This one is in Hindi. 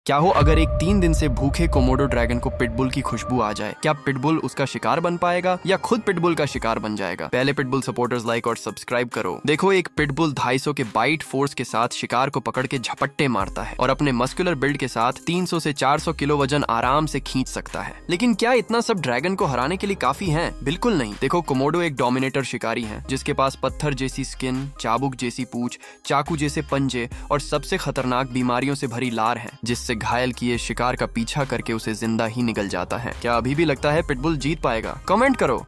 क्या हो अगर एक 3 दिन से भूखे कोमोडो ड्रैगन को पिटबुल की खुशबू आ जाए? क्या पिटबुल उसका शिकार बन पाएगा या खुद पिटबुल का शिकार बन जाएगा? पहले पिटबुल सपोर्टर्स लाइक और सब्सक्राइब करो। देखो, एक पिटबुल 250 के बाइट फोर्स के साथ शिकार को पकड़ के झपट्टे मारता है और अपने मस्कुलर बिल्ड के साथ 300 से 400 किलो वजन आराम से खींच सकता है। लेकिन क्या इतना सब ड्रैगन को हराने के लिए काफी है? बिल्कुल नहीं। देखो, कोमोडो एक डोमिनेटर शिकारी है जिसके पास पत्थर जैसी स्किन, चाबुक जैसी पूंछ, चाकू जैसे पंजे और सबसे खतरनाक बीमारियों से भरी लार है, जिससे घायल किए शिकार का पीछा करके उसे जिंदा ही निगल जाता है। क्या अभी भी लगता है पिटबुल जीत पाएगा? कमेंट करो।